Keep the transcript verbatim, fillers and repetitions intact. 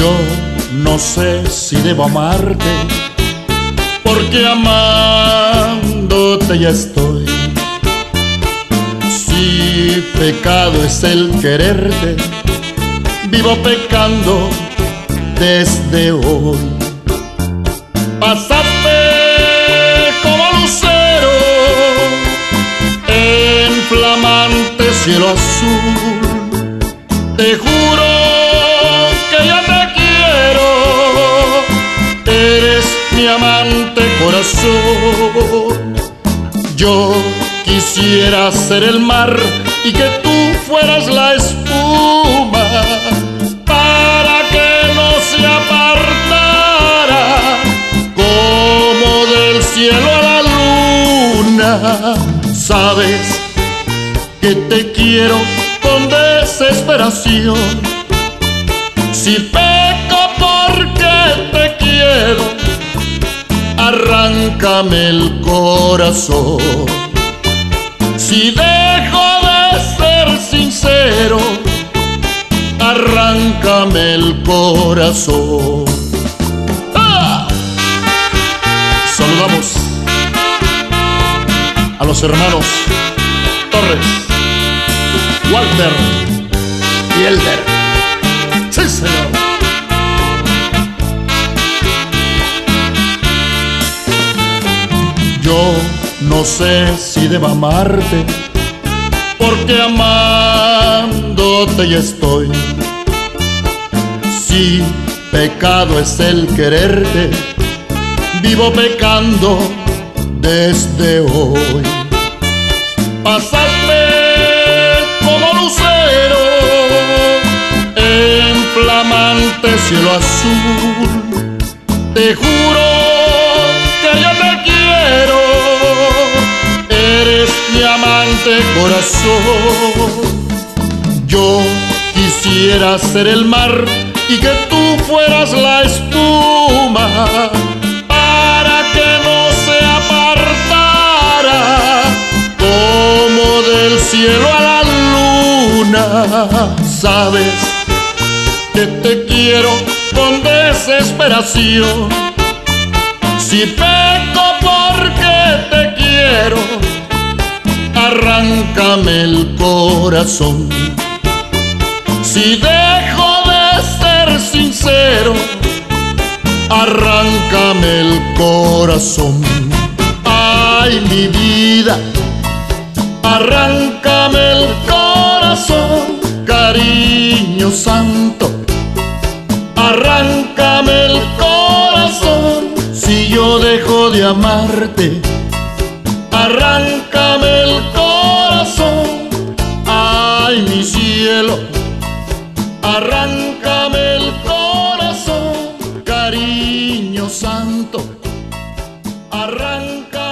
Yo no sé si debo amarte, porque amándote ya estoy. Si pecado es el quererte, vivo pecando desde hoy. Pasaste como lucero en flamante cielo azul. Te juro que ya te quiero, eres mi amante corazón. Yo quisiera ser el mar y que tú fueras la espuma, para que no se apartara como del cielo a la luna. Sabes que te quiero con desesperación. Si peco porque te quiero, arráncame el corazón. Si dejo de ser sincero, arráncame el corazón. ¡Ah! Saludamos a los hermanos Torres, Walter y Elder. ¡Sí, señor! Yo no sé si debo amarte, porque amándote ya estoy. Si pecado es el quererte, vivo pecando desde hoy. Pasaste como lucero en flamante cielo azul. Te juro que yo te quiero, eres mi amante corazón. Yo quisiera ser el mar y que tú fueras la espuma, para que no se apartara como del cielo a la luna. Sabes que te quiero con desesperación. Si peco porque te quiero, arráncame el corazón. Si dejo de ser sincero, arráncame el corazón. Ay, mi vida, arráncame el corazón. Cariño santo, arráncame el corazón. Si yo dejo de amarte, arráncame el corazón. Ay, mi cielo, arráncame el corazón. Cariño santo, arranca